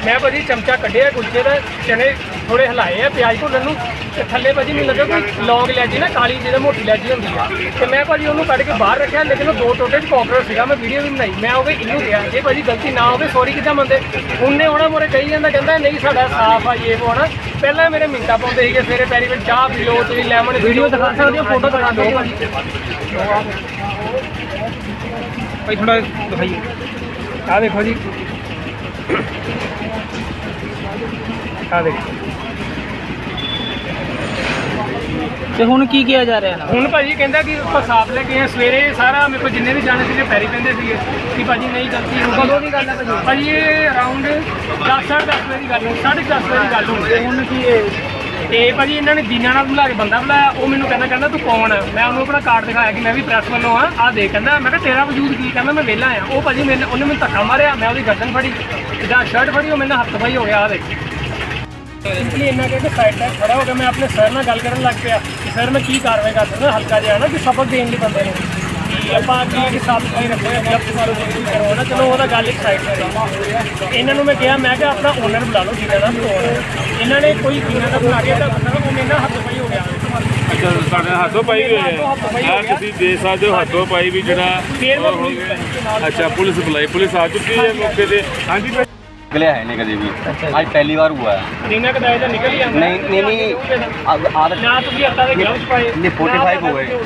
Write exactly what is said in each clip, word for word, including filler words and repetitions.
मैं भाजी चमचा कढ़िया कुलचे का, चने थोड़े हिलाए है प्याज भुनन नूं ते थल्ले भाजी मैनूं लगा कोई लौंग इलायची ना काली जिहड़ी मोटी इलायची हुंदी है ते मैं भाजी उहनूं कढ के बाहर रखिया, लेकिन वो दो टोटे कॉकरोच सीगा। मैं वीडियो भी बनाई, मैं होवे इनू गया जे भाजी गलती ना होवे सॉरी किद्दां मंनदे। उन्हें होना मोरे कही जांदा कहंदा नहीं साडा साफ आ ये वो होना। पहला मेरे मिंटा पाउंदे सीगे सवेरे पैरी विच चाह पी लो तुसीं लैमन वीडियो दिखा सकदे हो, फोटो दिखा दो भाजी भाई थोड़ा दिखाइए। आ देखो जी, आ देखो ਤੇ ਹੁਣ ਕੀ किया जा रहा है? ਹੁਣ ਭਾਜੀ ਕਹਿੰਦਾ ਕਿ ਆਪਾਂ ਸਾਫ ਲੈ ਕੇ ਆਏ ਸਵੇਰੇ ਸਾਰਾ ਮੇਰੇ ਕੋਲ ਜਿੰਨੇ ਵੀ ਜਾਣੇ ਸੀਗੇ ਪੈਰੀ ਪੈਂਦੇ ਸੀਗੇ ਕਿ ਭਾਜੀ ਨਹੀਂ ਗਲਤੀ ਹੁਣ ਕਦੋਂ ਦੀ ਗੱਲ ਹੈ ਭਾਜੀ? ਭਾਜੀ ਇਹ ਅਰਾਊਂਡ ਦਸ ਸਾਢੇ ਦਸ ਵਜੇ ਦੀ ਗੱਲ ਹੈ, ਸਾਢੇ ਦਸ ਵਜੇ ਦੀ ਗੱਲ ਹੋਣੀ। ਹੁਣ ਕੀ ਤੇ ਭਾਜੀ ਇਹਨਾਂ ਨੇ ਦੀਨਾਂ ਨਾਲ ਬੁਲਾ ਕੇ ਬੰਦਾ ਬੁਲਾਇਆ, ਉਹ ਮੈਨੂੰ ਕਹਿੰਦਾ ਕਹਿੰਦਾ ਤੂੰ ਕੌਣ ਹੈ? ਮੈਂ ਉਹਨੂੰ ਆਪਣਾ ਕਾਰਡ ਦਿਖਾਇਆ ਕਿ ਮੈਂ ਵੀ ਪ੍ਰੈਸ ਵੱਲੋਂ ਆ, ਆਹ ਦੇਖ। ਕਹਿੰਦਾ ਮੈਂ ਕਿਹਾ ਤੇਰਾ ਵਜੂਦ ਕੀ? ਕਹਿੰਦਾ ਮੈਂ ਵਿਹਲਾ ਆ। ਉਹ ਭਾਜੀ ਮੈਨੂੰ ਉਹਨੇ ਮੈਨੂੰ ਧੱਕਾ ਮਾਰਿਆ, ਮੈਂ ਉਹਦੀ ਗਰਦਨ ਫੜੀ ਜਿੱਦਾਂ ਸ਼ਰਟ ਫੜੀ, ਉਹ ਮੈਨੂੰ ਹੱਥ ਪਾਈ ਹੋ ਗਿਆ। ਆਹ ਦੇਖ इसलिए इन्ना कह के साइड तक खड़ा हो गया, मैं अपने सर ਨਾਲ ਗੱਲ ਕਰਨ ਲੱਗ ਪਿਆ ਕਿ ਸਰ ਮੈਂ ਕੀ ਕਾਰਵਾਈ ਕਰ ਸਕਦਾ ਹਲਕਾ ਜਿਹਾ ਨਾ ਕਿ ਸਬਕ ਦੇਣ ਲਈ ਬੰਦੇ ਨੂੰ ਕਿ ਆਪਾਂ ਅੱਗੇ ਕਿ ਸਾਫ ਸਫਾਈ ਰੱਖੋ ਜਾਂ ਮਾਰੋ ਕਰੋ ਨਾ। ਚਲੋ ਉਹਦਾ ਗੱਲ ਇੱਕ ਸਾਈਡ ਤੇ ਇਹਨਾਂ ਨੂੰ ਮੈਂ ਕਿਹਾ ਮੈਂ ਕਿਹਾ ਆਪਣਾ ਓਨਰ ਬੁਲਾ ਲਓ ਜਿਹਦਾ ਨਾਮ ਤੋੜ। ਇਹਨਾਂ ਨੇ ਕੋਈ ਪੀਣਾ ਦਾ ਬਣਾ ਕੇ ਤਾਂ ਬੰਦਾ ਉਹ ਮੇਰੇ ਨਾਲ ਹੱਥ ਪਾਈ ਹੋ ਗਿਆ। ਅੱਛਾ ਸਾਡੇ ਹੱਥੋਂ ਪਾਈ ਵੀ ਹੋਈ ਹੈ, ਤੁਸੀਂ ਦੇ ਸਕਦੇ ਹੋ ਹੱਥੋਂ ਪਾਈ ਵੀ ਜਿਹੜਾ। ਅੱਛਾ ਪੁਲਿਸ ਬੁਲਾਈ, ਪੁਲਿਸ ਆ ਚੁੱਕੀ है मौके पे? हाँ जी निकले है नहीं कभी भी, आज पहली बार हुआ है। रीना का दायरा निकल ही नहीं नहीं नहीं आदत ना तुझे आता है ग्लव्स पाए नहीं फोर्टी फाइव हो गए।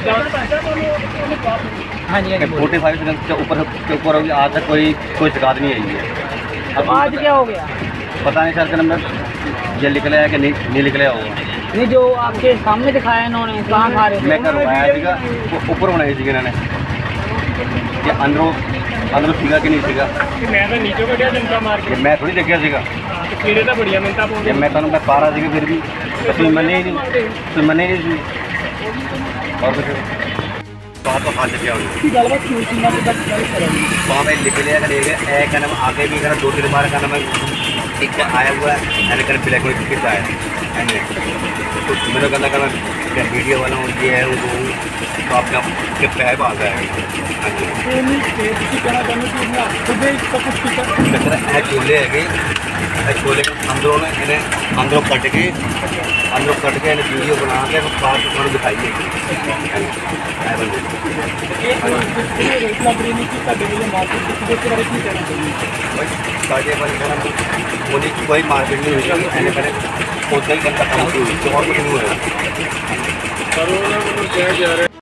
हाँ जी फोर्टी फाइव सेकंड के ऊपर के ऊपर होगी, आज तक कोई कोई शिकायत नहीं आई है। अब आज क्या हो गया पता नहीं सर के नंबर ये निकले है कि नहीं नहीं निकले होगा। नहीं जो आपके सामने दिखाया इन्होंने कहाँ खा रहे थे? मैं करवाया सीगा ऊपर बनाई थी इन्होंने कि अंदरों अंदरों सीगा कि नहीं सीगा कि मैं तो नीचे कटिया जंका मार के मैं थोड़ी देखिया सीगा तो कीड़े तो बढ़िया मिलता पहुंचे। मैं तो मैं पा रहा था फिर भी तुम मने ही नहीं तुम मने ही नहीं और कुछ बात तो हाथ लगे वहाँ पे लिख लिया कर ए का नाम आगे भी कर दो तीन बार का नाम एक आया हुआ है मैंने कर ब्लैक में किस आया तो मेरा कहना कहना वीडियो वाला हूँ ये है वो तो आपका के पैर आ गया है। छोले है छोले अंदरों ने इन्हें अंदरों कट के अंदरों कट के इन्हें वीडियो बना के बाहर थोड़ा दिखाइए। कोई मार्केट नहीं हुई, मैंने उतना ही करता काम और कुछ नहीं हुआ।